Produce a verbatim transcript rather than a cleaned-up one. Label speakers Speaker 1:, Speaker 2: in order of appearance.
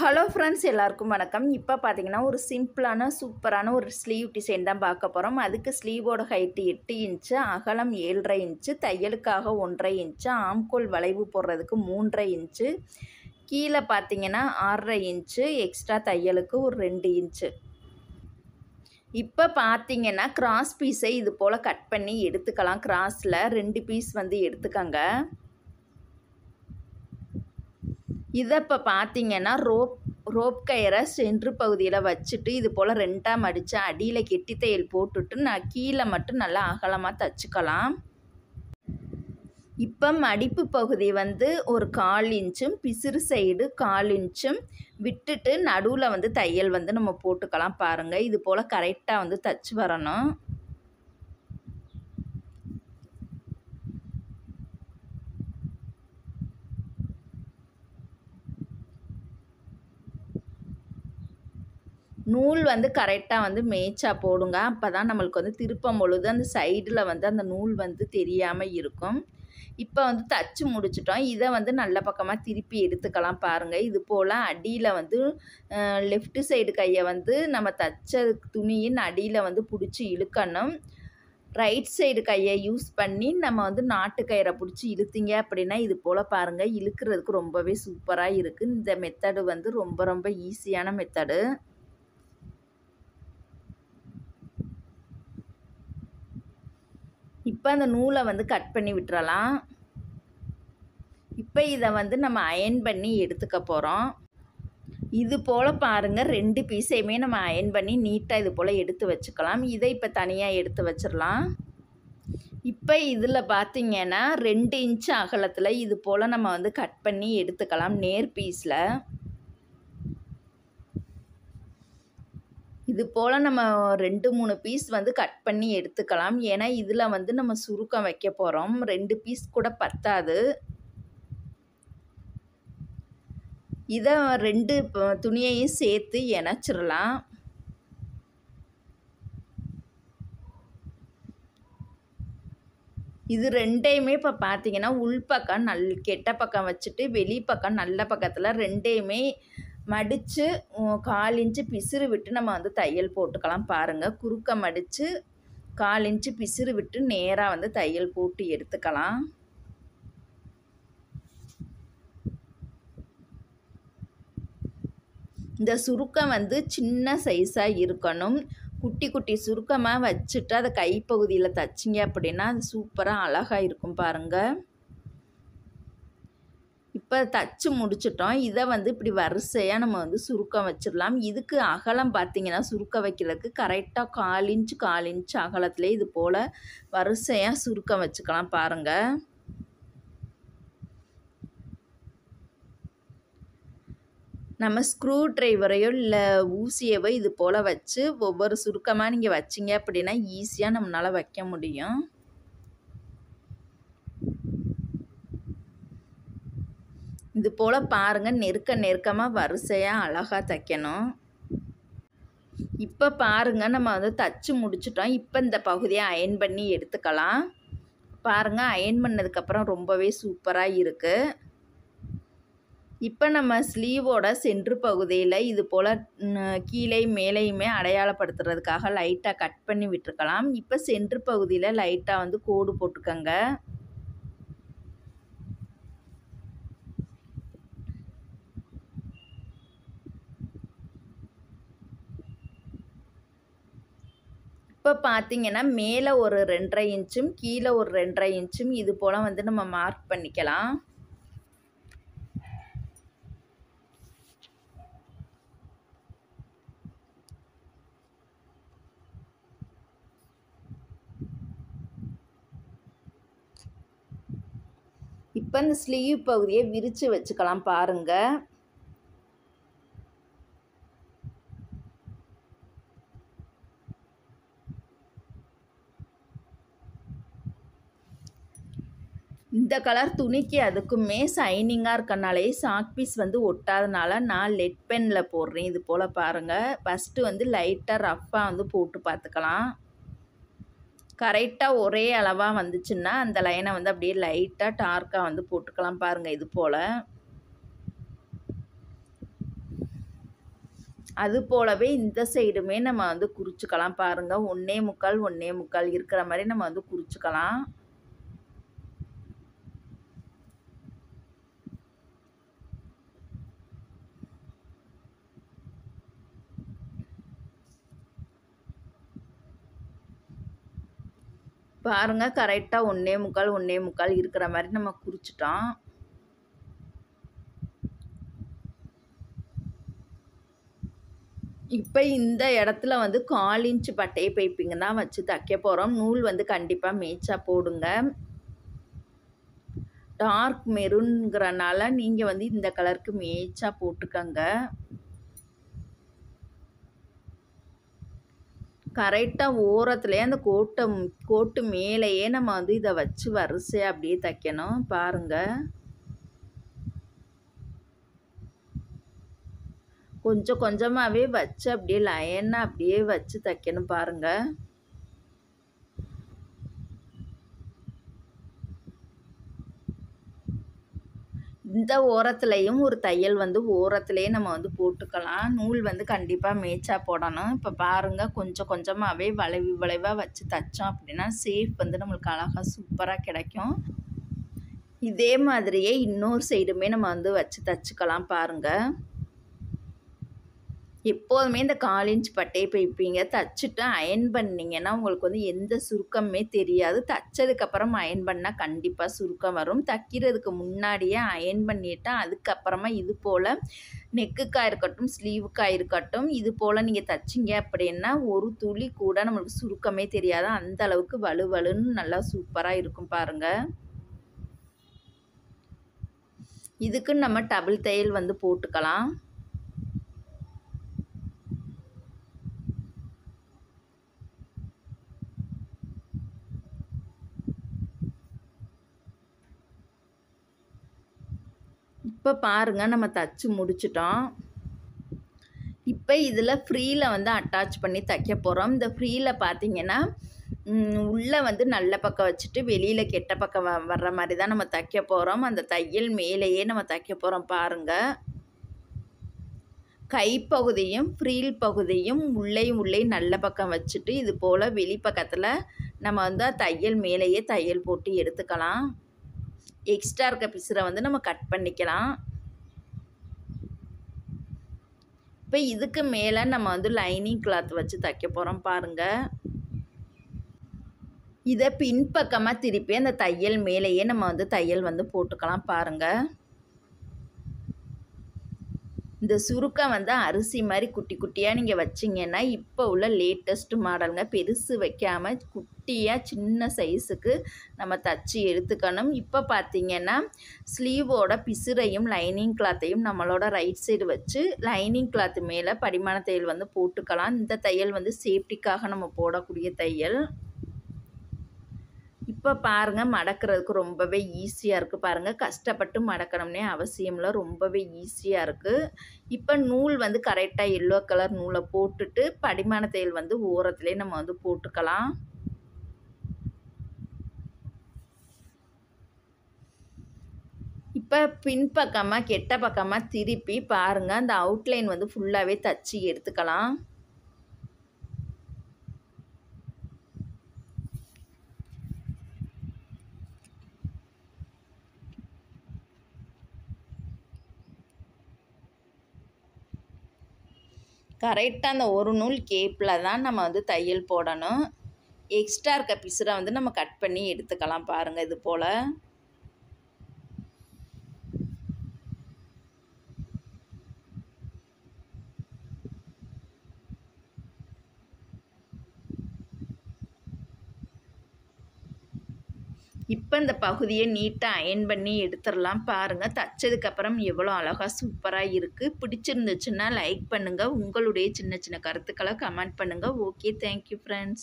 Speaker 1: Hello friends, எல்லாருக்கும் வணக்கம். இப்போ பார்த்தீங்கன்னா ஒரு சிம்பிளான சூப்பரான ஒரு ஸ்லீவ் டிசைன் தான் பார்க்க போகிறோம். அதுக்கு ஸ்லீவோட ஹைட்டு எட்டு இன்ச்சு, அகலம் ஏழரை இன்ச்சு, தையலுக்காக ஒன்றரை இன்ச்சு, ஆம்கோல் வளைவு போடுறதுக்கு மூன்றரை இன்ச்சு, கீழே பார்த்தீங்கன்னா ஆறரை இன்ச்சு, எக்ஸ்ட்ரா தையலுக்கு ஒரு ரெண்டு இன்ச்சு. இப்போ பார்த்தீங்கன்னா கிராஸ் பீஸை இது போல் கட் பண்ணி எடுத்துக்கலாம். கிராஸில் ரெண்டு பீஸ் வந்து எடுத்துக்கங்க. இதை இப்போ பார்த்தீங்கன்னா ரோப் ரோப் கயிறை சென்ட்ரு பகுதியில் வச்சுட்டு இது போல் ரெண்டாக மடித்து அடியில் கெட்டி தையல் போட்டுட்டு நான் கீழே மட்டும் நல்லா அகலமாக தைச்சிக்கலாம். இப்போ மடிப்பு பகுதி வந்து ஒரு கால் இன்ச்சும் பிசிறு சைடு கால் இன்ச்சும் விட்டுட்டு நடுவில் வந்து தையல் வந்து நம்ம போட்டுக்கலாம். பாருங்கள், இது போல் கரெக்டாக வந்து தைச்சி வரணும். நூல் வந்து கரெக்டாக வந்து மேய்ச்சா போடுங்க. அப்போ தான் நம்மளுக்கு வந்து திருப்பம் பொழுது அந்த சைடில் வந்து அந்த நூல் வந்து தெரியாமல் இருக்கும். இப்போ வந்து தச்சு முடிச்சிட்டோம். இதை வந்து நல்ல பக்கமாக திருப்பி எடுத்துக்கலாம். பாருங்கள், இது போல் அடியில் வந்து லெஃப்ட் சைடு கையை வந்து நம்ம தச்ச துணியின் அடியில் வந்து பிடிச்சி இழுக்கணும். ரைட் சைடு கையை யூஸ் பண்ணி நம்ம வந்து நாட்டு கயிறை பிடிச்சி இழுத்தீங்க அப்படின்னா இது போல் பாருங்கள், இழுக்கிறதுக்கு ரொம்பவே சூப்பராக இருக்குது. இந்த மெத்தடு வந்து ரொம்ப ரொம்ப ஈஸியான மெத்தடு. இப்போ அந்த நூலை வந்து கட் பண்ணி விட்டுறலாம். இப்போ இதை வந்து நம்ம அயன் பண்ணி எடுத்துக்க போகிறோம். இது போல் பாருங்கள், ரெண்டு பீஸையுமே நம்ம அயன் பண்ணி நீட்டாக இது போல் எடுத்து வச்சுக்கலாம். இதை இப்போ தனியாக எடுத்து வச்சிடலாம். இப்போ இதில் பார்த்திங்கன்னா ரெண்டு இன்ச்சு அகலத்தில் இது போல் நம்ம வந்து கட் பண்ணி எடுத்துக்கலாம். நேர் பீஸில் இது போல் நம்ம ரெண்டு மூணு பீஸ் வந்து கட் பண்ணி எடுத்துக்கலாம். ஏன்னா இதில் வந்து நம்ம சுருக்கம் வைக்க போகிறோம். ரெண்டு பீஸ் கூட பத்தாது. இதை ரெண்டு துணியையும் சேர்த்து இணைச்சிடலாம். இது ரெண்டையுமே இப்போ பார்த்தீங்கன்னா உள்பக்கம் நல் கெட்ட பக்கம் வச்சுட்டு வெளி பக்கம் நல்ல பக்கத்தில் ரெண்டையுமே மடித்து கால் இன்ச்சு பிசிறு விட்டு நம்ம வந்து தையல் போட்டுக்கலாம். பாருங்கள், குறுக்க மடித்து கால் இன்ச்சு பிசிறு விட்டு நேராக வந்து தையல் போட்டு எடுத்துக்கலாம். இந்த சுருக்கம் வந்து சின்ன சைஸாக இருக்கணும். குட்டி குட்டி சுருக்கமாக வச்சுட்டு அதை கைப்பகுதியில் தைச்சிங்க அப்படின்னா அது சூப்பராக அழகாக இருக்கும். பாருங்கள், இப்போ தச்சு முடிச்சிட்டோம். இதை வந்து இப்படி வரிசையாக நம்ம வந்து சுருக்கம் வச்சிடலாம். இதுக்கு அகலம் பார்த்திங்கன்னா சுருக்க வைக்கிறதுக்கு கரெக்டாக கால் இன்ச்சு கால் இன்ச்சு அகலத்திலே இது போல் வரிசையாக சுருக்கம் வச்சுக்கலாம். பாருங்கள், நம்ம ஸ்க்ரூ ட்ரைவரையோ இல்லை ஊசியவோ இது போல் வச்சு ஒவ்வொரு சுருக்கமாக நீங்கள் வச்சிங்க அப்படின்னா ஈஸியாக நம்மளால் வைக்க முடியும். இது போல் பாருங்கள், நெருக்க நெருக்கமாக வரிசையாக அழகாக தைக்கணும். இப்போ பாருங்கள், நம்ம வந்து தச்சு முடிச்சிட்டோம். இப்போ இந்த பகுதியை அயன் பண்ணி எடுத்துக்கலாம். பாருங்கள், அயன் பண்ணதுக்கப்புறம் ரொம்பவே சூப்பராக இருக்குது. இப்போ நம்ம ஸ்லீவோட சென்ட்ரு பகுதியில் இது போல் கீழே மேலேயுமே அடையாளப்படுத்துறதுக்காக லைட்டாக கட் பண்ணி விட்டுருக்கலாம். இப்போ சென்ட்ரு பகுதியில் லைட்டாக வந்து கோடு போட்டுக்கோங்க. இப்போ பார்த்தீங்கன்னா மேலே ஒரு ரெண்டரை இன்ச்சும் கீழே ஒரு ரெண்டரை இன்ச்சும் இது போல் வந்து நம்ம மார்க் பண்ணிக்கலாம். இப்போ இந்த ஸ்லீவ் பகுதியை விரித்து வச்சுக்கலாம். பாருங்கள், இந்த கலர் துணிக்கு அதுக்குமே ஷைனிங்காக இருக்கனாலே சாக் பீஸ் வந்து ஒட்டாதனால நான் லெட் பெனில் போடுறேன். இது போல் பாருங்கள், ஃபஸ்ட்டு வந்து லைட்டாக ரஃப்பாக வந்து போட்டு பார்த்துக்கலாம். கரெக்டாக ஒரே அளவாக வந்துச்சுன்னா அந்த லைனை வந்து அப்படியே லைட்டாக டார்க்காக வந்து போட்டுக்கலாம். பாருங்கள், இது போல் அது போலவே இந்த சைடுமே நம்ம வந்து குறிச்சுக்கலாம் பாருங்கள். ஒன்றே முக்கால் ஒன்றே முக்கால் இருக்கிற மாதிரி நம்ம வந்து குறிச்சுக்கலாம். பாருங்க கரெக்டாக ஒன்றே முக்கால் ஒன்றே முக்கால் இருக்கிற மாதிரி நம்ம குறிச்சிட்டோம். இப்போ இந்த இடத்துல வந்து கால் இன்ச்சு பட்டை பைப்பிங் தான் வச்சு தைக்க போகிறோம். நூல் வந்து கண்டிப்பாக மேய்ச்சா போடுங்க. டார்க் மெரூன்ங்கிறனால நீங்கள் வந்து இந்த கலருக்கு மேய்ச்சா போட்டுக்கங்க. கரெக்டாக ஓரத்துலேயே அந்த கோட்டை கோட்டு மேலேயே நம்ம வந்து இதை வச்சு வரிசையாக அப்படியே தைக்கணும். பாருங்கள் கொஞ்சம் கொஞ்சமாகவே வச்சு அப்படியே லைனாக அப்படியே வச்சு தைக்கணும் பாருங்கள். இந்த ஓரத்துலேயும் ஒரு தையல் வந்து ஓரத்துலேயே நம்ம வந்து போட்டுக்கலாம். நூல் வந்து கண்டிப்பாக மேய்ச்சா போடணும். இப்போ பாருங்கள் கொஞ்சம் கொஞ்சமாகவே வளைவு வளைவாக வச்சு தைச்சோம் அப்படின்னா ஷேப் வந்து நம்மளுக்கு அழகாக சூப்பராக கிடைக்கும். இதே மாதிரியே இன்னொரு சைடுமே நம்ம வந்து வச்சு தைச்சிக்கலாம் பாருங்கள். எப்போதுமே இந்த கால் இன்ச் பட்டையை பைப்பிங்க தைச்சிட்டு அயன் பண்ணிங்கன்னா உங்களுக்கு வந்து எந்த சுருக்கமே தெரியாது. தைச்சதுக்கப்புறம் அயன் பண்ணால் கண்டிப்பாக சுருக்கம் வரும். தைக்கிறதுக்கு முன்னாடியே அயன் பண்ணிவிட்டால் அதுக்கப்புறமா இது போல் நெக்குக்காக இருக்கட்டும் ஸ்லீவுக்காக இருக்கட்டும் இது போல் நீங்கள் தைச்சிங்க அப்படின்னா ஒரு துளி கூட நம்மளுக்கு சுருக்கமே தெரியாது. அந்த அளவுக்கு வலுவலுன்னு நல்லா சூப்பராக இருக்கும் பாருங்கள். இதுக்கு நம்ம டபுள் தையல் வந்து போட்டுக்கலாம். இப்போ பாருங்கள் நம்ம தச்சு முடிச்சிட்டோம். இப்போ இதில் ஃப்ரீயில் வந்து அட்டாச் பண்ணி தைக்க போகிறோம். இந்த ஃப்ரீயில் பார்த்தீங்கன்னா உள்ளே வந்து நல்ல பக்கம் வச்சுட்டு வெளியில் கெட்ட பக்கம் வ வர்ற மாதிரி தான் நம்ம தைக்க போகிறோம். அந்த தையல் மேலேயே நம்ம தைக்க போகிறோம் பாருங்கள். கைப்பகுதியும் ஃப்ரீல் பகுதியும் உள்ளேயும் உள்ளே நல்ல பக்கம் வச்சுட்டு இது போல் வெளிப்பக்கத்தில் நம்ம வந்து தையல் மேலேயே தையல் போட்டு எடுத்துக்கலாம். எக்ஸ்ட்ரா இருக்க பிசுரை வந்து நம்ம கட் பண்ணிக்கலாம். இப்போ இதுக்கு மேலே நம்ம வந்து லைனிங் கிளாத் வச்சு தைக்க போகிறோம் பாருங்கள். இதை பின்பக்கமாக திருப்பி அந்த தையல் மேலேயே நம்ம வந்து தையல் வந்து போட்டுக்கலாம் பாருங்கள். இந்த சுருக்கம் வந்து அரிசி மாதிரி குட்டி குட்டியாக நீங்கள் வச்சிங்கன்னா இப்போ உள்ள லேட்டஸ்ட் மாடலுங்க. பெருசு வைக்காமல் குட்டியாக சின்ன சைஸுக்கு நம்ம தச்சு எடுத்துக்கணும். இப்போ பார்த்திங்கன்னா ஸ்லீவோட பிசுரையும் லைனிங் கிளாத்தையும் நம்மளோட ரைட் சைடு வச்சு லைனிங் கிளாத்து மேலே படிமான தையல் வந்து போட்டுக்கலாம். இந்த தையல் வந்து சேஃப்டிக்காக நம்ம போடக்கூடிய தையல். இப்போ பாருங்கள் மடக்கிறதுக்கு ரொம்பவே ஈஸியாக இருக்குது பாருங்கள். கஷ்டப்பட்டு மடக்கணும்னே அவசியமில்லை, ரொம்பவே ஈஸியாக இருக்குது. இப்போ நூல் வந்து கரெக்டாக எல்லோ கலர் நூலை போட்டுட்டு படிமான தையல் வந்து ஓரத்துலேயே நம்ம வந்து போட்டுக்கலாம். இப்போ பின்பக்கமாக கெட்ட பக்கமாக திருப்பி பாருங்கள் அந்த அவுட்லைன் வந்து ஃபுல்லாகவே தச்சு எடுத்துக்கலாம். கரெக்டாக அந்த ஒரு நூல் கேப்பில் தான் நம்ம வந்து தையல் போடணும். எக்ஸ்ட்ரா இருக்க பிசுரை வந்து நம்ம கட் பண்ணி எடுத்துக்கலாம் பாருங்கள் இது போல். இப்போ இந்த பகுதியை நீட்டாக அயன் பண்ணி எடுத்துடலாம் பாருங்கள். தைச்சதுக்கப்புறம் எவ்வளோ அழகாக சூப்பராக இருக்குது. பிடிச்சிருந்துச்சுன்னா லைக் பண்ணுங்கள். உங்களுடைய சின்ன சின்ன கருத்துக்களை கமெண்ட் பண்ணுங்கள். Okay, thank you friends.